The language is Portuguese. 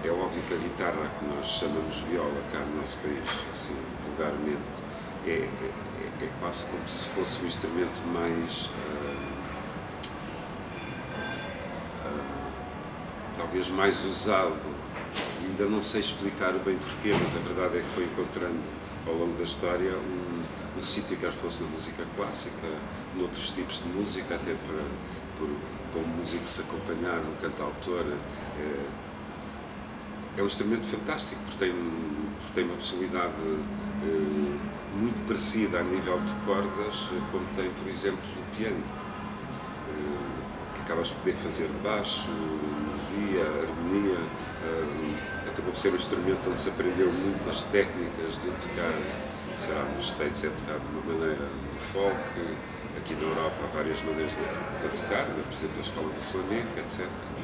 É óbvio que a guitarra, que nós chamamos viola cá no nosso país, assim, vulgarmente, é quase como se fosse um instrumento mais, talvez mais usado. Ainda não sei explicar bem porquê, mas a verdade é que foi encontrando ao longo da história um sítio, quer fosse na música clássica, noutros tipos de música, até para um músico se acompanhar, um cantautor. É um instrumento fantástico, porque tem uma possibilidade muito parecida a nível de cordas, como tem, por exemplo, o piano, que acabas de poder fazer baixo, melodia, harmonia. Acabou por ser um instrumento onde se aprendeu muitas técnicas de tocar. Sei lá, nos States é tocado de uma maneira folk, aqui na Europa há várias maneiras de tocar, por exemplo, a escola do flamenco, etc.